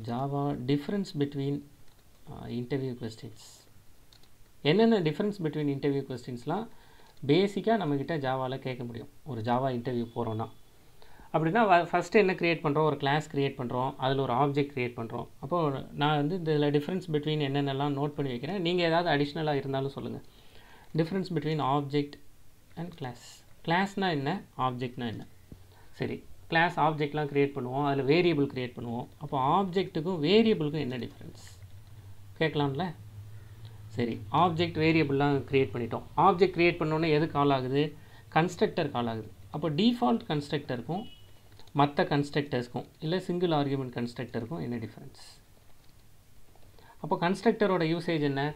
Java difference between interview questions. என்னென்ன difference between interview கொஸ்டின்ஸ்லாம் பேசிக்காக நம்மக்கிட்ட ஜாவாவில் கேட்க முடியும் ஒரு ஜாவா இன்டர்வியூ போகிறோன்னா. அப்படின்னா ஃபஸ்ட்டு என்ன க்ரியேட் பண்ணுறோம், ஒரு கிளாஸ் க்ரியேட் பண்ணுறோம், அதில் ஒரு ஆப்ஜெக்ட் க்ரியேட் பண்ணுறோம். அப்போது நான் வந்து இதில் டிஃப்ரென்ஸ் பிட்வீன் என்னென்னலாம் நோட் பண்ணி வைக்கிறேன், நீங்கள் ஏதாவது அடிஷ்னலாக இருந்தாலும் சொல்லுங்கள். Difference between object and class. கிளாஸ்னால் என்ன, ஆப்ஜெக்ட்னா என்ன? சரி, கிளாஸ் ஆப்ஜெக்ட்லாம் க்ரியேட் பண்ணுவோம், அதில் வேரியபிள் க்ரியேட் பண்ணுவோம். அப்போ ஆப்ஜெக்ட்டுக்கும் வேரியபிளுக்கும் என்ன டிஃப்ரென்ஸ் கேட்கலாம்ல. சரி, ஆப்ஜெக்ட் வேரியபிள்லாம் க்ரியேட் பண்ணிட்டோம். ஆப்ஜெக்ட் க்ரியேட் பண்ணோன்னே எது கால் ஆகுது, கன்ஸ்ட்ரக்டர் கால் ஆகுது. அப்போ டிஃபால்ட் கன்ஸ்ட்ரக்டருக்கும் மற்ற கன்ஸ்ட்ரக்டர்ஸ்க்கும் இல்லை சிங்கிள் ஆர்குமெண்ட் கன்ஸ்ட்ரக்டருக்கும் என்ன டிஃப்ரென்ஸ்? அப்போ கன்ஸ்ட்ரக்டரோட யூசேஜ் என்ன,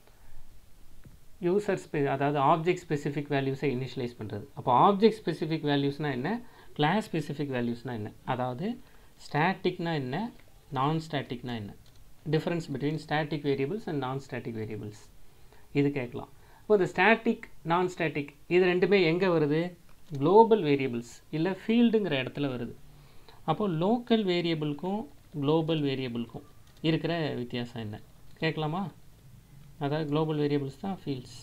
அதாவது ஆப்ஜெக்ட் ஸ்பெசிஃபிக் வேல்யூஸை இனிஷியலைஸ் பண்ணுறது. அப்போ ஆப்ஜெக்ட் ஸ்பெசிஃபிக் வேல்யூஸ்னால் என்ன, கிளாஸ் ஸ்பெசிஃபிக் வேல்யூஸ்னால் என்ன, அதாவது ஸ்டாட்டிக்னா என்ன, நான் ஸ்டாட்டிக்னா என்ன, difference between static variables and non static variables இது கேட்கலாம். இப்போ இந்த ஸ்டாட்டிக் நான் ஸ்டாட்டிக் இது ரெண்டுமே எங்கே வருது, குளோபல் வேரியபிள்ஸ் இல்லை ஃபீல்டுங்கிற இடத்துல வருது. அப்போது லோக்கல் வேரியபிளுக்கும் குளோபல் வேரியபிளுக்கும் இருக்கிற வித்தியாசம் என்ன கேட்கலாமா? அதாவது குளோபல் வேரியபிள்ஸ் தான் ஃபீல்ட்ஸ்,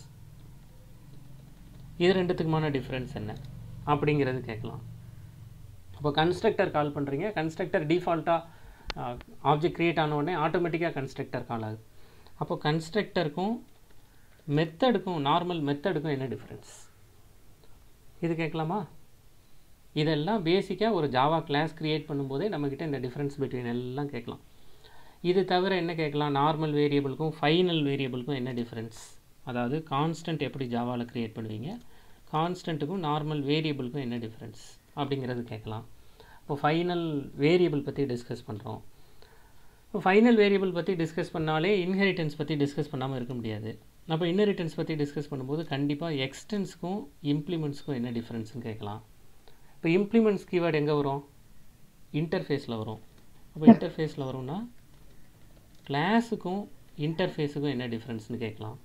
இது ரெண்டுத்துக்குமான டிஃப்ரென்ஸ் என்ன அப்படிங்கிறது கேட்கலாம். அப்போ கன்ஸ்ட்ரக்டர் கால் பண்ணுறீங்க, கன்ஸ்ட்ரக்டர் டிஃபால்ட்டாக ஆப்ஜெக்ட் க்ரியேட் ஆன உடனே ஆட்டோமேட்டிக்காக கன்ஸ்ட்ரக்டர் கால் ஆகுது. அப்போ கன்ஸ்ட்ரக்டருக்கும் மெத்தடுக்கும் நார்மல் மெத்தடுக்கும் என்ன டிஃப்ரென்ஸ் இது கேட்கலாமா? இதெல்லாம் பேசிக்காக ஒரு ஜாவா கிளாஸ் க்ரியேட் பண்ணும்போதே நம்மக்கிட்ட இந்த டிஃப்ரென்ஸ் பிட்வீன் எல்லாம் கேட்கலாம். இது தவிர என்ன கேட்கலாம், நார்மல் வேரியபிளுக்கும் ஃபைனல் வேரியபிளுக்கும் என்ன டிஃப்ரென்ஸ், அதாவது கான்ஸ்டன்ட் எப்படி ஜாவாவில் க்ரியேட் பண்ணுவீங்க, கான்ஸ்டன்ட்டுக்கும் நார்மல் வேரியபிளுக்கும் என்ன டிஃப்ரென்ஸ் அப்படிங்கிறது கேட்கலாம். இப்போ ஃபைனல் வேரியபிள் பற்றி டிஸ்கஸ் பண்ணுறோம். இப்போ ஃபைனல் வேரியபிள் பற்றி டிஸ்கஸ் பண்ணாலே இன்ஹெரிட்டன்ஸ் பற்றி டிஸ்கஸ் பண்ணாமல் இருக்க முடியாது. அப்போ இன்ஹெரிட்டன்ஸ் பற்றி டிஸ்கஸ் பண்ணும்போது கண்டிப்பாக எக்ஸ்டென்ஸ்க்கும் இம்ப்ளிமெண்ட்ஸ்க்கும் என்ன டிஃப்ரென்ஸ்னு கேட்கலாம். இப்போ இம்ப்ளிமெண்ட்ஸ் கீவேர்டு எங்கே வரும், இன்டர்ஃபேஸில் வரும். அப்போ இன்டர்ஃபேஸில் வரும்னா கிளாஸுக்கும் இன்டர்ஃபேஸுக்கும் என்ன டிஃப்ரென்ஸ்னு கேட்கலாம்.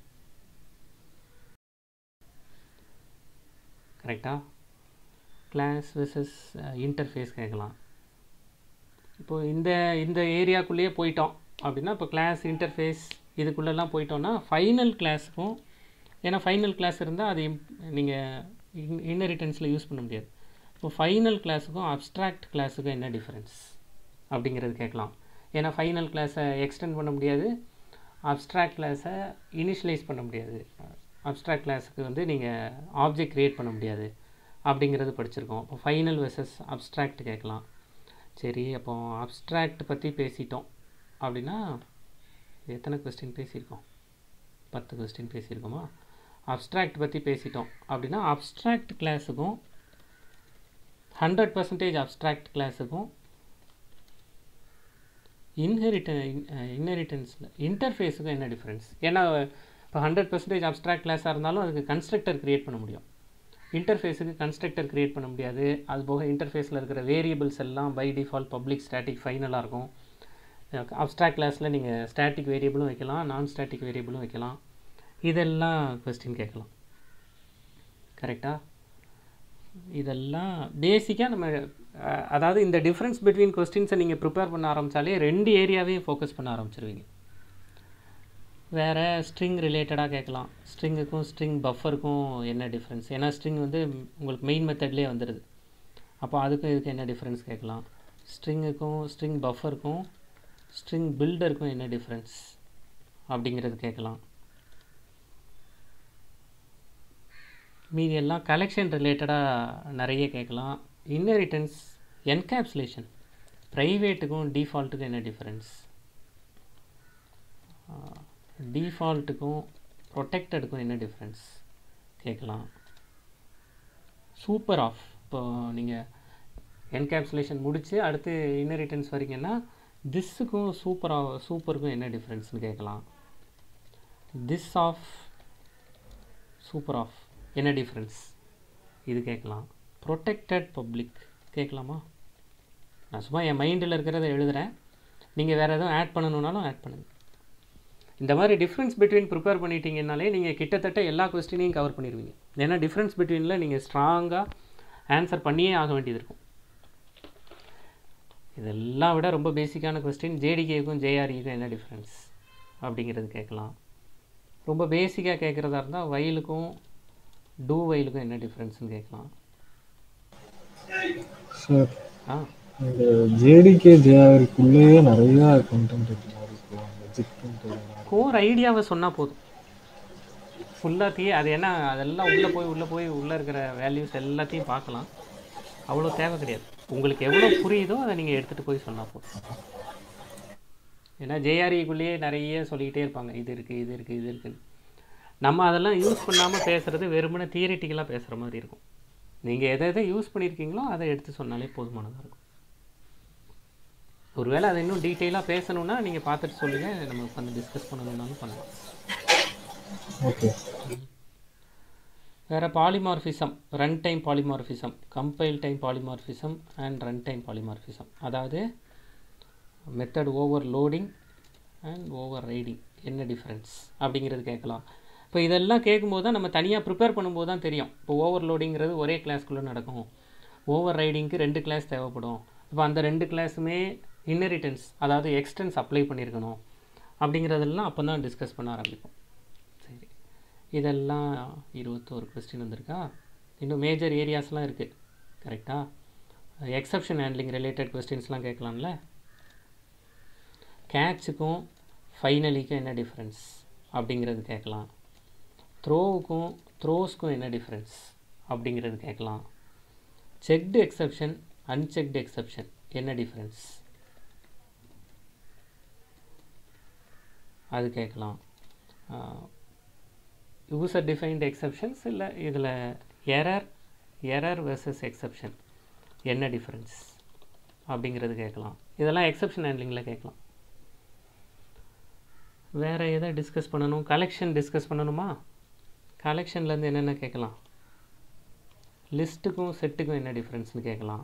கரெக்டாக கிளாஸ் வெர்சஸ் இன்டர்ஃபேஸ் கேட்கலாம். இப்போது இந்த ஏரியாக்குள்ளேயே போயிட்டோம் அப்படின்னா இப்போ கிளாஸ் இன்டர்ஃபேஸ் இதுக்குள்ளெல்லாம் போயிட்டோன்னா ஃபைனல் கிளாஸுக்கும், ஏன்னா ஃபைனல் கிளாஸ் இருந்தால் அது நீங்கள் இன்ஹெரிட்டன்ஸில் யூஸ் பண்ண முடியாது. இப்போ ஃபைனல் கிளாஸுக்கும் அப்ஸ்ட்ராக்ட் கிளாஸுக்கும் என்ன டிஃப்ரென்ஸ் அப்படிங்கிறது கேட்கலாம். ஏன்னா ஃபைனல் கிளாஸை எக்ஸ்டெண்ட் பண்ண முடியாது, அப்ஸ்ட்ராக்ட் கிளாஸை இனிஷியலைஸ் பண்ண முடியாது, அப்ஸ்ட்ராக்ட் கிளாஸுக்கு வந்து நீங்கள் ஆப்ஜெக்ட் க்ரியேட் பண்ண முடியாது அப்படிங்கிறது படிச்சிருக்கோம். இப்போ ஃபைனல் வெர்சஸ் அப்ஸ்ட்ராக்ட் கேட்கலாம். சரி, அப்போ அப்ஸ்ட்ராக்ட் பற்றி பேசிட்டோம் அப்படின்னா எத்தனை கொஸ்டின் பேசியிருக்கோம், 10 கொஸ்டின் பேசியிருக்கோமா? அப்ஸ்ட்ராக்ட் பற்றி பேசிட்டோம் அப்படின்னா அப்ஸ்ட்ராக்ட் கிளாஸுக்கும் 100% அப்ஸ்ட்ராக்ட் கிளாஸுக்கும் இன்ஹெரிட்டன்ஸில் இன்டர்ஃபேஸுக்கும் என்ன டிஃப்ரென்ஸ்? ஏன்னா இப்போ 100% அப்ஸ்ட்ராக்ட் கிளாஸாக இருந்தாலும் அதுக்கு கன்ஸ்ட்ரக்டர் க்ரியேட் பண்ண முடியும், இன்டர்ஃபேஸுக்கு கன்ஸ்ட்ரக்டர் க்ரியேட் பண்ண முடியாது. அது போக இன்டர்ஃபேஸில் இருக்கிற வேரியபிள்ஸ் எல்லாம் பை டிஃபால்ட் பப்ளிக் ஸ்டாட்டிக் ஃபைனலாக இருக்கும். அப்ஸ்ட்ராக்ட் கிளாஸில் நீங்கள் ஸ்டாட்டிக் வேரியபிளும் வைக்கலாம், நான் ஸ்டாட்டிக் வேரியபிளும் வைக்கலாம். இதெல்லாம் கொஸ்டின் கேட்கலாம். கரெக்டாக இதெல்லாம் பேசிக்காக நம்ம அதாவது இந்த டிஃப்ரென்ஸ் பிட்வீன் கொஸ்டின்ஸை நீங்கள் ப்ரிப்பேர் பண்ண ஆரம்பித்தாலே 2 ஏரியாவையும் ஃபோக்கஸ் பண்ண ஆரம்பிச்சிருவீங்க. வேறு ஸ்ட்ரிங் ரிலேட்டடாக கேட்கலாம், ஸ்ட்ரிங்குக்கும் ஸ்ட்ரிங் பஃபருக்கும் என்ன டிஃப்ரென்ஸ், ஏன்னா ஸ்ட்ரிங் வந்து உங்களுக்கு மெயின் மெத்தட்லேயே வந்துடுது. அப்போ அதுக்கும் இதுக்கு என்ன டிஃப்ரென்ஸ் கேட்கலாம். ஸ்ட்ரிங்குக்கும் ஸ்ட்ரிங் பஃபருக்கும் ஸ்ட்ரிங் பில்டருக்கும் என்ன டிஃப்ரென்ஸ் அப்படிங்கிறது கேட்கலாம். மீதி எல்லாம் கலெக்ஷன் ரிலேட்டடாக நிறைய கேட்கலாம். இன்ஹெரிட்டன்ஸ், என்கேப்சுலேஷன், ப்ரைவேட்டுக்கும் டிஃபால்ட்டுக்கும் என்ன டிஃப்ரென்ஸ், டிஃபால்ட்டுக்கும் ப்ரொடெக்டடுக்கும் என்ன டிஃப்ரென்ஸ் கேட்கலாம். சூப்பர் ஆஃப், இப்போ நீங்கள் என்கேப்சுலேஷன் முடித்து அடுத்து இன்ஹெரிட்டன்ஸ் வரீங்கன்னா திஸ்ஸுக்கும் சூப்பருக்கும் என்ன டிஃப்ரென்ஸ்னு கேட்கலாம். திஸ் ஆஃப், சூப்பர் ஆஃப் என்ன டிஃப்ரென்ஸ் இது கேட்கலாம். ப்ரொடெக்டட் பப்ளிக் கேட்கலாமா? நான் சும்மா என் மைண்டில் இருக்கிறத எழுதுகிறேன், நீங்கள் வேறு எதுவும் ஆட் பண்ணணுன்னாலும் ஆட் பண்ணுங்கள். இந்த மாதிரி டிஃப்ரென்ஸ் பிட்வீன் ப்ரிப்பேர் பண்ணிட்டீங்கன்னாலே நீங்கள் கிட்டத்தட்ட எல்லா கொஸ்டினையும் கவர் பண்ணிடுவீங்க. ஏன்னா டிஃப்ரென்ஸ் பிட்வீனில் நீங்கள் ஸ்ட்ராங்காக ஆன்சர் பண்ணியே ஆக வேண்டியது இருக்கும். இதெல்லாம் விட ரொம்ப பேசிக்கான கொஸ்டின், ஜேடிகேக்கும் ஜேஆர்இக்கும் என்ன டிஃப்ரென்ஸ் அப்படிங்கிறது கேட்கலாம். ரொம்ப பேசிக்காக கேட்குறதா இருந்தால் வயலுக்கும் டூ வயலுக்கும் என்ன டிஃப்ரென்ஸ்னு கேட்கலாம். சார் ஆ இந்த ஜேடிகே ஜேஆருக்குள்ளேயே நிறைய கண்டென்ட் இருக்கு மாதிரி இருக்கும். அந்த ஜிப்ன்றது கோர் ஐடியாவை சொன்னால் போதும். ஃபுல்லாத்தையும் அது என்ன அதெல்லாம் உள்ளே போய் உள்ளே இருக்கிற வேல்யூஸ் எல்லாத்தையும் பார்க்கலாம். அவ்வளோ தேவை கிடையாது. உங்களுக்கு எவ்வளோ புரியுதோ அதை நீங்கள் எடுத்துகிட்டு போய் சொன்னால் போதும். ஏன்னா ஜேஆர்இக்குள்ளேயே நிறைய சொல்லிக்கிட்டே இருப்பாங்க, இது இருக்குது இது இருக்குது இது இருக்குன்னு. நம்ம அதெல்லாம் யூஸ் பண்ணாமல் பேசுகிறது வெறுமனே தியரிட்டிக்கலாக பேசுகிற மாதிரி இருக்கும். நீங்கள் எதை எதை யூஸ் பண்ணியிருக்கீங்களோ அதை எடுத்து சொன்னாலே போதுமானதாக இருக்கும். ஒருவேளை அதை இன்னும் டீட்டெயிலாக பேசணுன்னா நீங்கள் பார்த்துட்டு சொல்லுங்கள், நம்ம உட்காந்து டிஸ்கஸ் பண்ணணுன்னாலும் பண்ணலாம். ஓகே. வேறு polymorphism, run time polymorphism, compile time polymorphism and run time polymorphism. அதாவது method overloading and overriding என்ன டிஃப்ரென்ஸ் அப்படிங்கிறது கேட்கலாம். இப்போ இதெல்லாம் கேட்கும்போது தான் நம்ம தனியாக ப்ரிப்பேர் பண்ணும்போது தான் தெரியும். இப்போ ஓவர் லோடிங்கிறது ஒரே கிளாஸ்க்குள்ளே நடக்கும், ஓவர் ரைடிங்க்கு 2 கிளாஸ் தேவைப்படும். இப்போ அந்த 2 கிளாஸுமே இன்ஹெரிட்டன்ஸ் அதாவது எக்ஸ்டென்ஸ் அப்ளை பண்ணியிருக்கணும் அப்படிங்கிறதெல்லாம் அப்போ தான் டிஸ்கஸ் பண்ண ஆரம்பிப்போம். சரி, இதெல்லாம் 21 கொஸ்டின் வந்திருக்கா. இன்னும் மேஜர் ஏரியாஸ்லாம் இருக்குது கரெக்டாக. எக்ஸப்ஷன் ஹேண்ட்லிங் ரிலேட்டட் கொஸ்டின்ஸ்லாம் கேட்கலாம்ல. கேட்சுக்கும் ஃபைனலிக்கும் என்ன டிஃப்ரென்ஸ் அப்படிங்கிறது கேட்கலாம். த்ரோஸ்க்கும் என்ன டிஃப்ரென்ஸ் அப்படிங்கிறது கேட்கலாம். செக்டு எக்ஸப்ஷன் அன்செக்டு எக்ஸப்ஷன் என்ன டிஃப்ரென்ஸ் அது கேட்கலாம். யூசர் டிஃபைன்டு எக்ஸப்ஷன்ஸ் இல்லை இதில் எரர் வெர்சஸ் எக்ஸப்ஷன் என்ன டிஃப்ரென்ஸ் அப்படிங்கிறது கேட்கலாம். இதெல்லாம் எக்ஸப்ஷன் ஹேண்ட்லிங்கில் கேட்கலாம். வேறு எதை டிஸ்கஸ் பண்ணணும்? கலெக்ஷன் டிஸ்கஸ் பண்ணணுமா? கலெக்ஷன்லேருந்து என்னென்ன கேட்கலாம்? லிஸ்ட்டுக்கும் செட்டுக்கும் என்ன டிஃப்ரென்ஸ்னு கேட்கலாம்.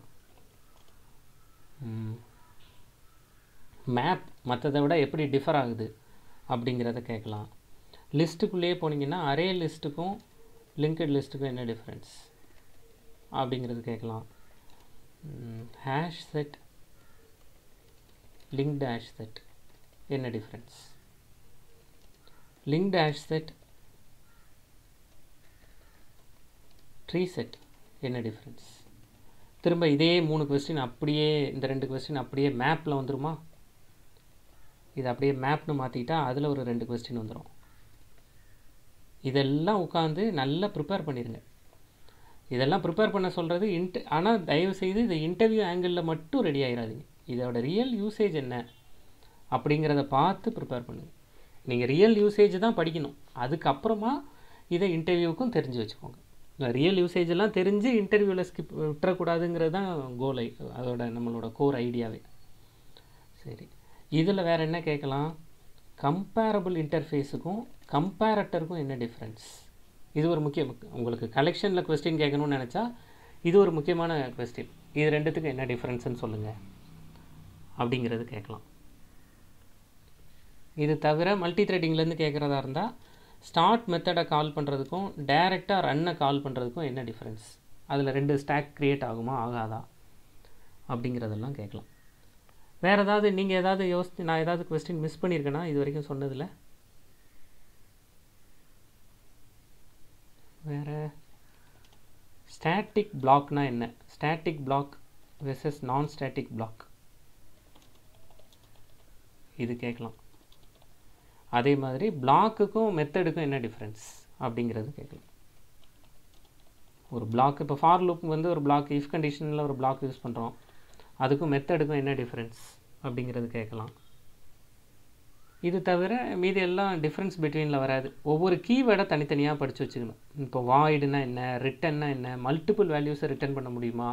மேப் மற்றதை விட எப்படி டிஃபர் ஆகுது அப்படிங்கிறத கேட்கலாம். லிஸ்ட்டுக்குள்ளேயே போனீங்கன்னா அரே லிஸ்ட்டுக்கும் லிங்க்டு லிஸ்ட்டுக்கும் என்ன டிஃப்ரென்ஸ் அப்படிங்கிறது கேட்கலாம். Hash set linked hash set என்ன difference, linked hash set tree set என்ன டிஃப்ரென்ஸ். திரும்ப இதே 3 கொஸ்டின் அப்படியே இந்த 2 கொஸ்டின் அப்படியே மேப்பில் வந்துருமா? இது அப்படியே மேப்னு மாற்றிக்கிட்டா அதில் ஒரு 2 கொஸ்டின் வந்துடும். இதெல்லாம் உட்காந்து நல்லா ப்ரிப்பேர் பண்ணிடுங்க. இதெல்லாம் ப்ரிப்பேர் பண்ண சொல்கிறது ஆனால் தயவுசெய்து இது இன்டர்வியூ ஆங்கிளில் மட்டும் ரெடி ஆகிடாதீங்க. இதோட ரியல் யூசேஜ் என்ன அப்படிங்கிறத பார்த்து ப்ரிப்பேர் பண்ணுங்கள். நீங்கள் ரியல் யூசேஜ் தான் படிக்கணும், அதுக்கப்புறமா இதை இன்டர்வியூவுக்கும் தெரிஞ்சு வச்சுக்கோங்க. ரியல் யூசேஜெல்லாம் தெரிஞ்சு இன்டர்வியூவில் ஸ்கிப் விட்டுறக்கூடாதுங்கிறது தான் கோல், அதோட நம்மளோட கோர் ஐடியாவே. சரி, இதில் வேறு என்ன கேட்கலாம்? கம்பேரபிள் இன்டர்ஃபேஸுக்கும் கம்பேரட்டருக்கும் என்ன டிஃப்ரென்ஸ். இது ஒரு உங்களுக்கு கலெக்ஷனில் கொஸ்டின் கேட்கணும்னு நினச்சா இது ஒரு முக்கியமான கொஸ்டின். இது ரெண்டுத்துக்கும் என்ன டிஃப்ரென்ஸ்ன்னு சொல்லுங்கள் அப்படிங்கிறது கேட்கலாம். இது தவிர மல்டி த்ரெட்டிங்லேருந்து கேட்குறதா இருந்தால் ஸ்டார்ட் மெத்தடை கால் பண்ணுறதுக்கும் டைரெக்டாக ரன்னை கால் பண்ணுறதுக்கும் என்ன டிஃப்ரென்ஸ், அதில் 2 ஸ்டாக் க்ரியேட் ஆகுமா ஆகாதா அப்படிங்கிறதெல்லாம் கேட்கலாம். வேறு ஏதாவது நீங்கள் ஏதாவது நான் ஏதாவது கொஸ்டின் மிஸ் பண்ணியிருக்கேன்னா இது வரைக்கும் சொன்னதில்? வேறு ஸ்டாட்டிக் பிளாக்னா என்ன, static block versus non static block இது கேட்கலாம். அதே மாதிரி பிளாக்குக்கும் மெத்தடுக்கும் என்ன டிஃப்ரென்ஸ் அப்படிங்கிறது கேட்கலாம். ஒரு பிளாக் இப்போ ஃபார் லூப் வந்து ஒரு பிளாக் இஃப் கண்டிஷனில் ஒரு பிளாக் யூஸ் பண்ணுறோம், அதுக்கும் மெத்தடுக்கும் என்ன டிஃப்ரென்ஸ் அப்படிங்கிறது கேட்கலாம். இது தவிர மீதி எல்லாம் டிஃப்ரென்ஸ் பிட்வீனில் வராது. ஒவ்வொரு கீவேர்டை தனித்தனியாக படித்து வச்சுக்கணும். இப்போ வாய்டுனா என்ன, ரிட்டன்னா என்ன, மல்டிபிள் வேல்யூஸை ரிட்டர்ன் பண்ண முடியுமா,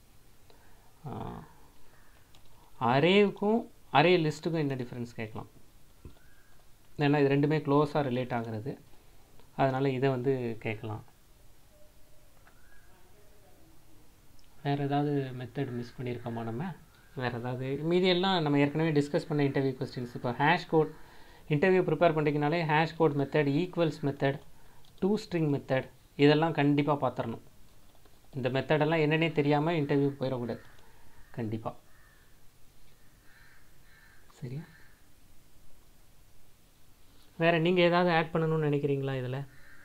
அரேவுக்கும் அரே லிஸ்ட்டுக்கும் என்ன டிஃப்ரென்ஸ் கேட்கலாம். ஏன்னா இது ரெண்டுமே க்ளோஸாக ரிலேட் ஆகிறது, அதனால் இதை வந்து கேட்கலாம். வேறு ஏதாவது மெத்தட் மிஸ் பண்ணியிருக்கோமா நம்ம? வேறு ஏதாவது மீதி எல்லாம் நம்ம ஏற்கனவே டிஸ்கஸ் பண்ண இன்டர்வியூ கொஸ்டின்ஸ். இப்போ ஹேஷ் கோட் இன்டர்வியூ ப்ரிப்பேர் பண்ணுறீங்கனாலே hash code method, equals method, 2 string method இதெல்லாம் கண்டிப்பாக பார்த்துடணும். இந்த மெத்தடெல்லாம் என்னென்னே தெரியாமல் இன்டர்வியூ போயிடக்கூடாது கண்டிப்பாக. சரியா? வேறு நீங்கள் ஏதாவது ஆட் பண்ணணும்னு நினைக்கிறீங்களா இதில்?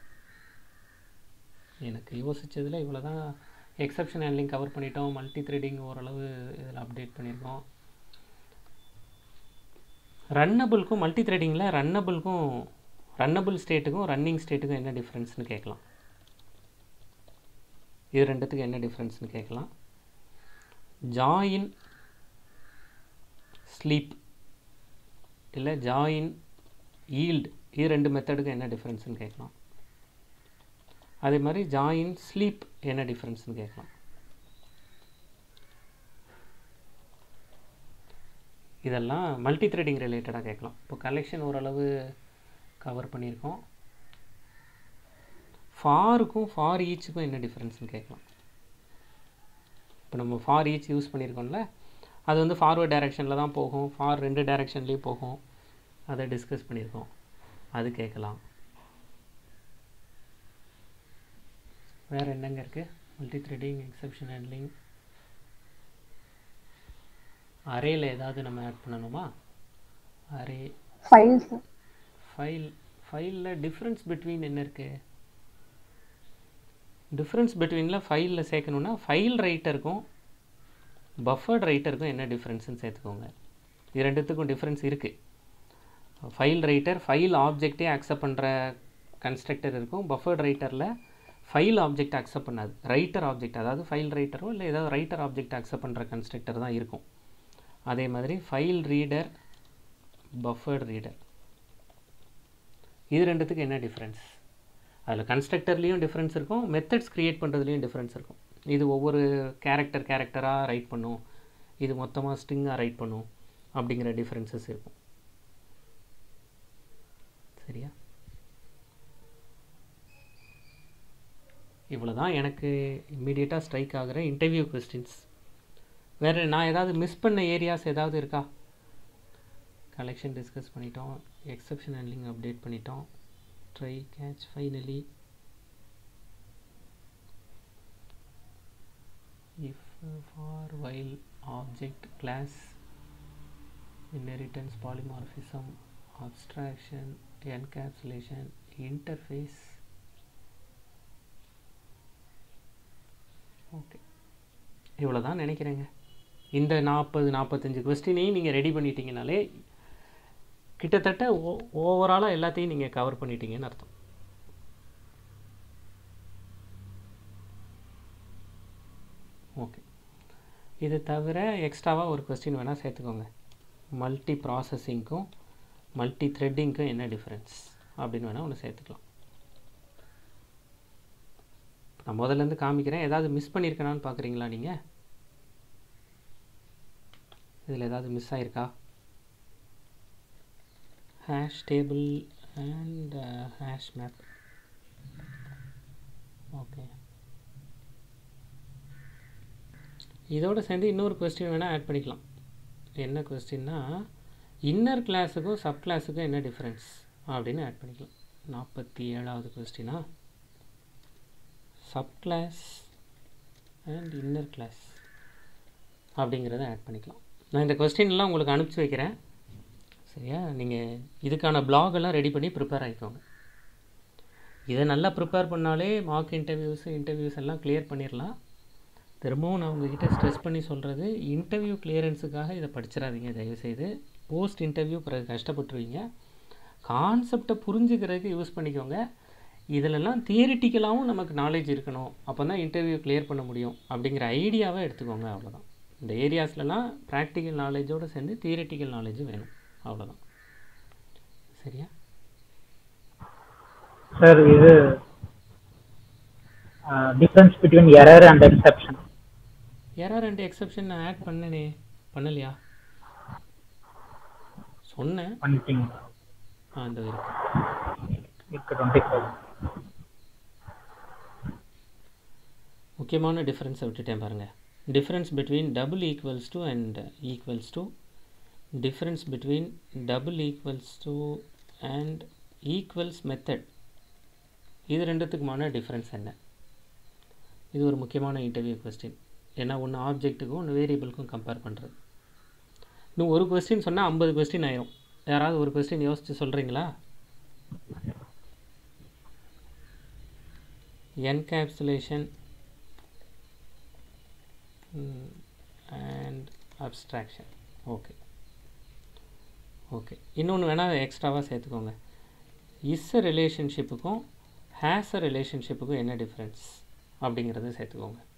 எனக்கு யோசித்ததில் இவ்வளோ தான். எக்ஸப்ஷன் ஹேண்ட்லிங் கவர் பண்ணிட்டோம். மல்டி த்ரெடிங் ஓரளவு இதில் அப்டேட் பண்ணியிருக்கோம். ரன்னபிள்க்கும் மல்டி த்ரெடிங்கில் ரன்னபிள் ஸ்டேட்டுக்கும் ரன்னிங் ஸ்டேட்டுக்கும் என்ன டிஃப்ரென்ஸ்னு கேட்கலாம். இது ரெண்டுத்துக்கு என்ன டிஃப்ரென்ஸ்னு கேட்கலாம். ஜாயின் ஸ்லீப் இல்லை ஜாயின் ஈல்டு, இது ரெண்டு மெத்தடுக்கு என்ன டிஃப்ரென்ஸ்னு கேட்கலாம். அதே மாதிரி ஜாயின் ஸ்லீப் என்ன டிஃப்ரென்ஸ்னு கேட்கலாம். இதெல்லாம் மல்டி த்ரெடிங் ரிலேட்டடாக கேட்கலாம். இப்போ கலெக்ஷன் ஓரளவு கவர் பண்ணியிருக்கோம். ஃபாருக்கும் ஃபார் ஈச்சுக்கும் என்ன டிஃப்ரென்ஸ்னு கேட்கலாம். இப்போ நம்ம ஃபார் ஈச் யூஸ் பண்ணியிருக்கோம்ல, அது வந்து ஃபார்வர்ட் டைரெக்ஷனில் தான் போகும், ஃபார் ரெண்டு டைரெக்ஷன்லேயும் போகும். அதை டிஸ்கஸ் பண்ணியிருக்கோம், அது கேட்கலாம். வேறு என்னங்க இருக்குது? Multi threading, exception handling. அரேயில் ஏதாவது நம்ம ஆட் பண்ணணுமா? அரே ஃபைலில் டிஃப்ரென்ஸ் பிட்வீன் என்ன இருக்குது? டிஃப்ரென்ஸ் பிட்வீனில் ஃபைலில் சேர்க்கணுன்னா ஃபைல் ரைட்டருக்கும் பஃபர்ட் ரைட்டருக்கும் என்ன டிஃப்ரென்ஸ்னு சேர்த்துக்கோங்க. இது ரெண்டுத்துக்கும் டிஃப்ரென்ஸ் இருக்குது. ஃபைல் ரைட்டர் ஃபைல் ஆப்ஜெக்டே அக்செப்ட் பண்ணுற கன்ஸ்ட்ரக்டர் இருக்கும். பஃபர்ட் ரைட்டரில் ஃபைல் ஆப்ஜெக்ட் அக்செப்ட் பண்ணாது, ரைட்டர் ஆப்ஜெக்ட், அதாவது ஃபைல் ரைட்டரோ இல்லை ஏதாவது ரைட்டர் ஆப்ஜெக்ட் அக்செப்ட் பண்ணுற கன்ஸ்ட்ரக்டர் தான் இருக்கும். அதே மாதிரி ஃபைல் ரீடர், பஃபர்ட் ரீடர், இது ரெண்டுத்துக்கு என்ன டிஃப்ரென்ஸ்? அதில் கன்ஸ்ட்ரக்டர்லேயும் டிஃப்ரென்ஸ் இருக்கும், மெத்தட்ஸ் க்ரியேட் பண்ணுறதுலேயும் டிஃப்ரென்ஸ் இருக்கும். இது ஒவ்வொரு கேரக்டராக ரைட் பண்ணும், இது மொத்தமாக ஸ்ட்ரிங்காக ரைட் பண்ணும், அப்படிங்கிற டிஃப்ரென்சஸ் இருக்கும். சரியா? இவ்வளோ தான் எனக்கு இம்மீடியட்டாக ஸ்ட்ரைக் ஆகிற இன்டர்வியூ கொஸ்டின்ஸ். வேறு நான் ஏதாவது மிஸ் பண்ண ஏரியாஸ் ஏதாவது இருக்கா? கலெக்ஷன் டிஸ்கஸ் பண்ணிட்டோம், எக்ஸப்ஷன் ஹேண்ட்லிங் அப்டேட் பண்ணிட்டோம், try catch finally, if for while object class, inheritance, polymorphism, abstraction, encapsulation, interface. Okay, இவ்வளோ தான் நினைக்கிறேங்க. இந்த 40-45 கொஸ்டினையும் நீங்கள் ரெடி பண்ணிட்டீங்கனாலே கிட்டத்தட்ட ஓவராலாக எல்லாத்தையும் நீங்கள் கவர் பண்ணிட்டீங்கன்னு அர்த்தம். ஓகே, இது தவிர எக்ஸ்ட்ராவாக ஒரு கொஸ்டின் வேணால் சேர்த்துக்கோங்க. மல்டி ப்ராசஸிங்க்கும் மல்டி த்ரெட்டிங்க்கும் என்ன டிஃப்ரென்ஸ் அப்படின்னு வேணால் ஒன்று சேர்த்துக்கலாம். நான் முதல்லேருந்து காமிக்கிறேன், ஏதாவது மிஸ் பண்ணியிருக்கேனான்னு பார்க்குறீங்களா நீங்கள்? இதில் ஏதாவது மிஸ் ஆகிருக்கா? Hash table and hash map. Okay, இதோடு சேர்ந்து இன்னொரு கொஸ்டின் வேணால் ஆட் பண்ணிக்கலாம். என்ன கொஸ்டின்னா, இன்னர் கிளாஸுக்கும் சப் கிளாஸுக்கும் என்ன டிஃப்ரென்ஸ் அப்படின்னு ஆட் பண்ணிக்கலாம். 47வது கொஸ்டினா, sub class and inner class அப்படிங்கிறத ஆட் பண்ணிக்கலாம். நான் இந்த கொஸ்டின்லாம் உங்களுக்கு அனுப்பிச்சி வைக்கிறேன், சரியா? நீங்கள் இதுக்கான பிளாகெல்லாம் ரெடி பண்ணி ப்ரிப்பேர் ஆகிக்கோங்க. இதை நல்லா ப்ரிப்பேர் பண்ணாலே மார்க் இன்டர்வியூஸ் எல்லாம் கிளியர் பண்ணிடலாம். திரும்பவும் நான் உங்ககிட்ட ஸ்ட்ரெஸ் பண்ணி சொல்கிறது, இன்டர்வியூ கிளியரன்ஸுக்காக இதை படிச்சிடாதீங்க தயவுசெய்து. போஸ்ட் இன்டர்வியூ பிறகு கஷ்டப்பட்டுருவீங்க. கான்செப்டை புரிஞ்சுக்கிறதுக்கு யூஸ் பண்ணிக்கோங்க. இதிலெல்லாம் தியரிட்டிக்கலாகவும் நமக்கு நாலேஜ் இருக்கணும், அப்போ தான் இன்டர்வியூ கிளியர் பண்ண முடியும் அப்படிங்கிற ஐடியாவை எடுத்துக்கோங்க. அவ்வளோதான். இந்த ஏரியாஸ்லலாம் ப்ராக்டிக்கல் நாலேஜோடு சேர்ந்து தியரிட்டிக்கல் நாலேஜும் வேணும், அவ்வளோதான். சரியா சார்? இது difference between error and exception. Error and exception நான் ஆட் பண்ணலையா? சொன்னேன். பண்ணிட்டீங்க? இந்த இருக்கு. 24. முக்கியமான டிஃப்ரென்ஸை விட்டுட்டேன் பாருங்கள். Difference between double equals to and equals to, difference between double equals to and equals method, இது ரெண்டுத்துக்குமான டிஃப்ரென்ஸ் என்ன? இது ஒரு முக்கியமான இன்டர்வியூ கொஸ்டின். ஏன்னா ஒன்று ஆப்ஜெக்ட்டுக்கும் ஒன்று வேரியபிளுக்கும் கம்பேர் பண்ணுறது. இன்னும் ஒரு கொஸ்டின் சொன்னால் 50 கொஸ்டின் ஆயிரும். யாராவது ஒரு கொஸ்டின் யோசிச்சு சொல்கிறீங்களா? Encapsulation and abstraction. Okay okay. இன்னொன்று வேணால் எக்ஸ்ட்ராவாக சேர்த்துக்கோங்க. இஸ் ரிலேஷன்ஷிப்புக்கும் ஹேஸ் ரிலேஷன்ஷிப்புக்கும் என்ன டிஃப்ரென்ஸ் அப்படிங்கிறத சேர்த்துக்கோங்க.